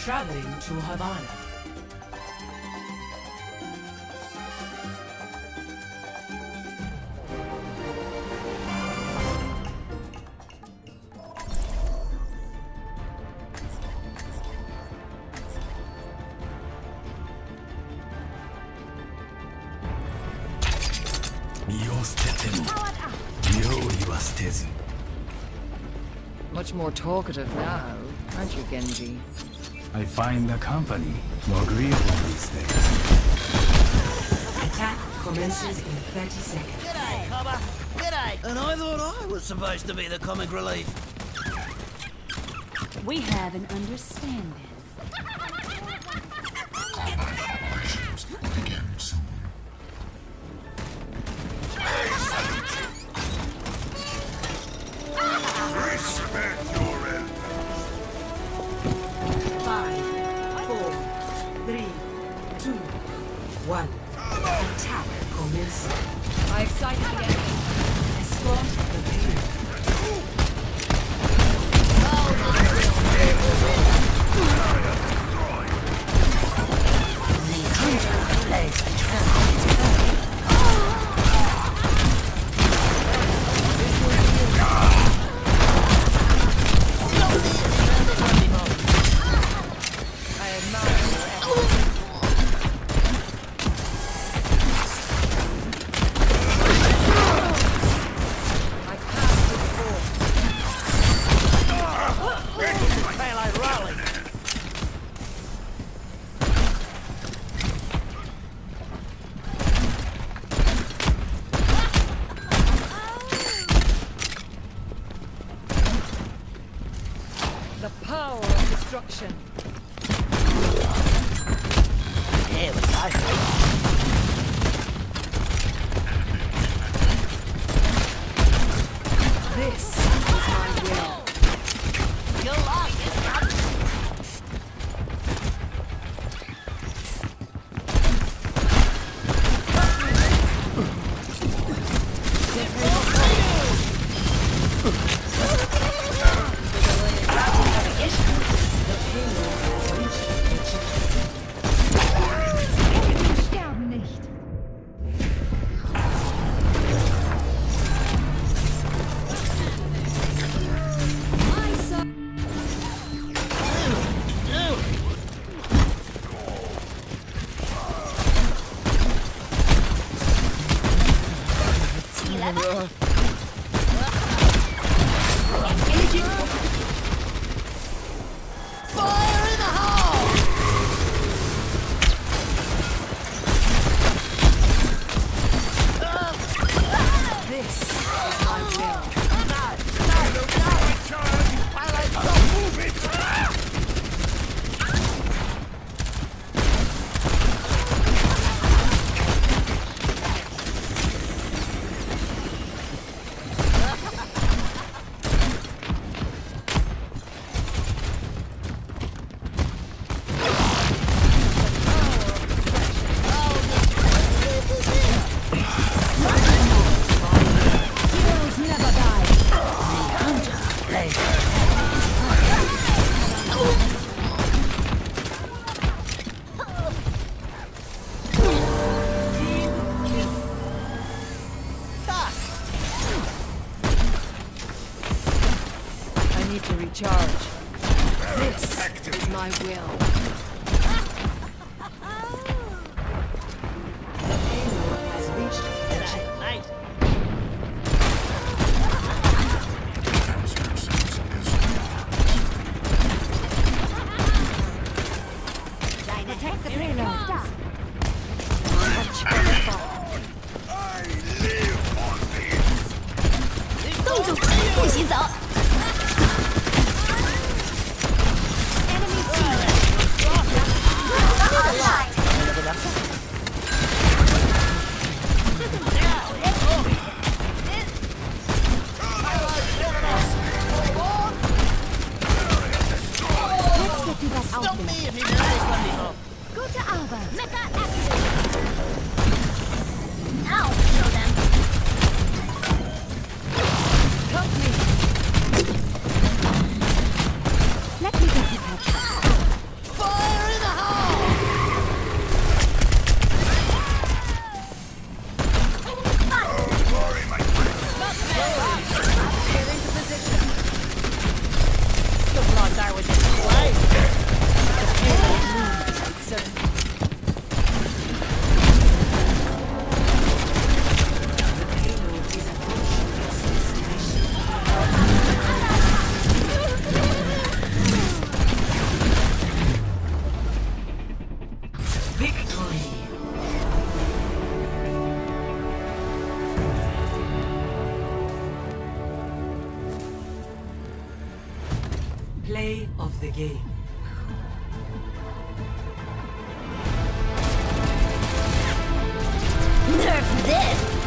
Traveling to Havana. Much more talkative now, aren't you, Genji? I find the company more agreeable these days. Attack commences in 30 seconds. G'day, Cobber. G'day. And I thought I was supposed to be the comic relief. We have an understanding. Operations begin soon. Respect your elders. 5, 4, 3, 2, 1. Attack commences. I excited the enemy. Escort the payload. The power of destruction. Here we go. This is my will. You'll like it, man. Sterben nicht. My son. Fire in the hole! This is my will. Heroes never die. I need to recharge. This is my will. The payload has reached the checkpoint. G'day, mate. Protect the payload. I live on this. 动住，不许走。Enemy team. Let's get you back out Stop there. me if you've heard this one before. Gute Arbeit. Mecha activated. Now show them. Help me. Let me get you patched up. Play of the game. Nerf this!